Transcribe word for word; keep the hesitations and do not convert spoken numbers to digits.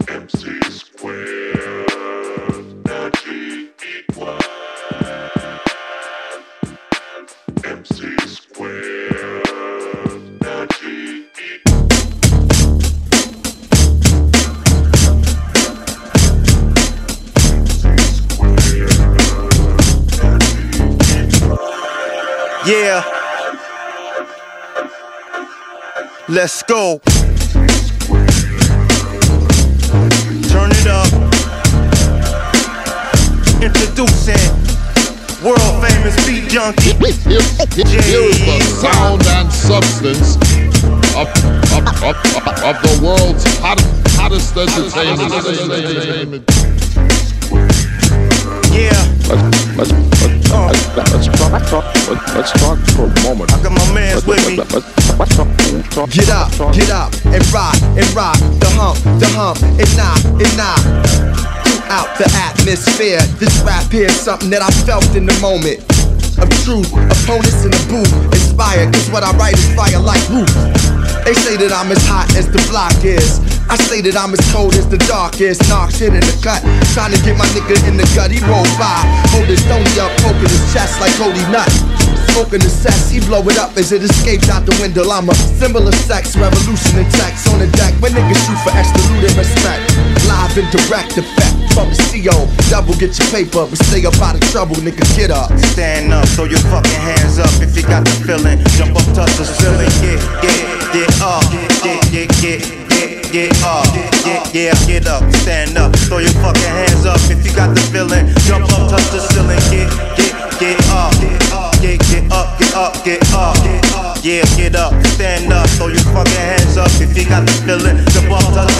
M C squared, now G equals M C squared, now G Yeah, let's go. Turn it up. Introducing world famous beat junkie. Here is the sound and substance of, of, of, of, of the world's hot, hottest entertainment. Yeah. Let's, let's, let's, uh, let's, let's, talk, talk, let's, let's talk for a moment. I got my mans let's, with me. Let's, let's, let's talk, talk, get up, talk. get up, and rock, and rock. The hump, the hump, and knock, and knock. Throughout the atmosphere, this rap here's something that I felt in the moment of truth. Opponents in the booth, inspired, cause what I write is fire like roof. They say that I'm as hot as the block is. I say that I'm as cold as the dark is. Knocks hit in the cut, trying to get my nigga in the gut. He rolled by, hold his stony up, poking his chest like Cody Nut. Smoking the cess, he blow it up as it escapes out the window. I'm a symbol of sex, revolution and text on the deck. When niggas shoot for extra loot and respect. Live and direct effect from the C O. Double get your paper, but stay up out of trouble, nigga, get up. Stand up, throw your fucking hands up if you got the feeling. Jump up, touch the ceiling, get, get, get up, get, get, get, get, get up, get, yeah, get up, stand up, throw your fucking hands up if you got the feeling. Jump up, touch the ceiling, get, get, get up, get, get up, get up, get up, yeah, get up, stand up, throw your fucking hands up if you got the feeling. Jump up, touch